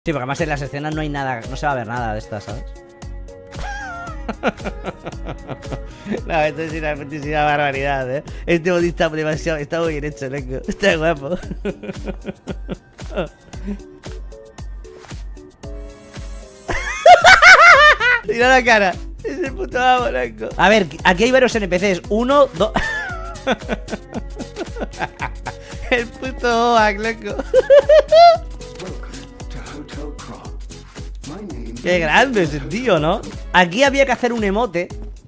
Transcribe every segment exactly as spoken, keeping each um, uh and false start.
Sí, porque además en las escenas no hay nada, no se va a ver nada de estas, ¿sabes? No, esto es una putísima barbaridad, ¿eh? Este body está demasiado, está muy bien hecho, loco. Está guapo. Mira la cara. Es el puto amo, loco. A ver, aquí hay varios N P Cs. Uno, dos. El puto Oak, loco. Qué grande ese tío, ¿no? Aquí había que hacer un emote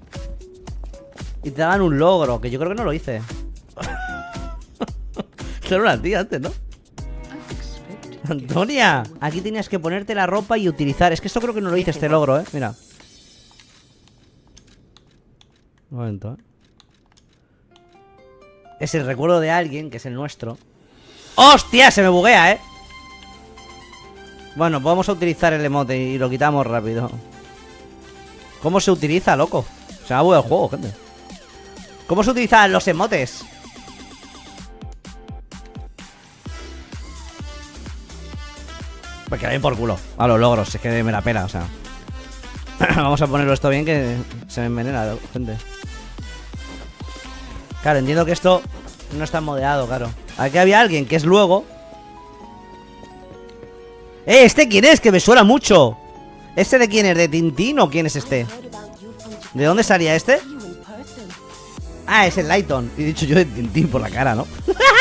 y te daban un logro, que yo creo que no lo hice. Era una tía antes, ¿no? Antonia, aquí tenías que ponerte la ropa y utilizar. Es que esto creo que no lo hice, este logro, ¿eh? Mira. Un momento, ¿eh? Es el recuerdo de alguien, que es el nuestro. ¡Hostia! Se me buguea, ¿eh? Bueno, vamos a utilizar el emote y lo quitamos rápido. ¿Cómo se utiliza, loco? Se me ha bugueado el juego, gente. ¿Cómo se utilizan los emotes? Pues que den por culo a los logros, es que me la pela, o sea. Vamos a ponerlo esto bien, que se me envenena, gente. Claro, entiendo que esto no está modeado, claro. Aquí había alguien que es luego. ¡Eh! ¿Este quién es? Que me suena mucho. ¿Este de quién es? ¿De Tintín o quién es este? ¿De dónde salía este? Ah, es el Lighton. Y he dicho yo de Tintín por la cara, ¿no?